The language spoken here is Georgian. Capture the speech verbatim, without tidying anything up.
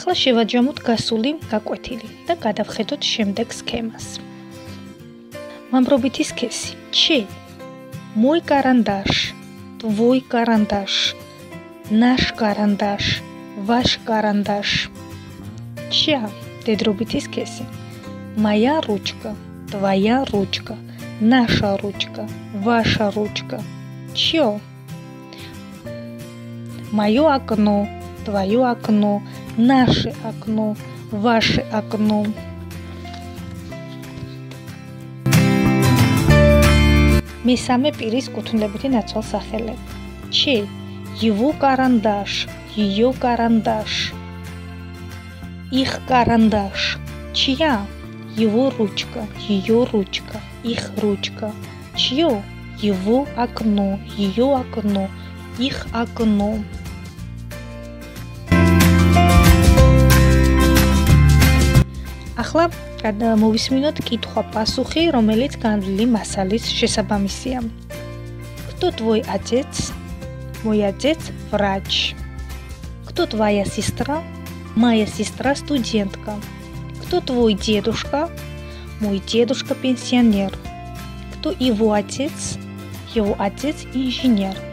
ახლა შევაჯამოთ გასული გაკვეთილი და გადავხედოთ შემდეგ სქემას. მამრობითი სქესი. Че? Мой карандаш, твой карандаш, наш карандаш, ваш карандаш. Чья? Дедробитый схесі. Моя ручка, твоя ручка, наша ручка, ваша ручка. Чье? Мое окно, твое окно, наше окно, ваше окно. მესამე პირის კუთვნილებითი ნაცვალსახელები. Че? Его карандаш, ее карандаш. Их карандаш. Чья? Его ручка, ее ручка, их ручка. Чье? Его окно, ее окно, их окно. ახლა მოვისმინოთ კითხვა-პასუხი, რომელიც განვლილი მასალის შესაბამისია. Кто твой отец? Мой отец врач. Кто твоя сестра? Моя сестра студентка. Кто твой дедушка? Мой дедушка пенсионер. Кто его отец? Его отец инженер.